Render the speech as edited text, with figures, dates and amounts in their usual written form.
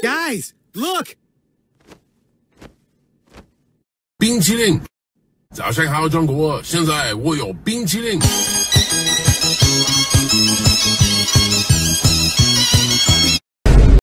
Guys, look! 冰淇淋，早上好，中国！现在我有冰淇淋。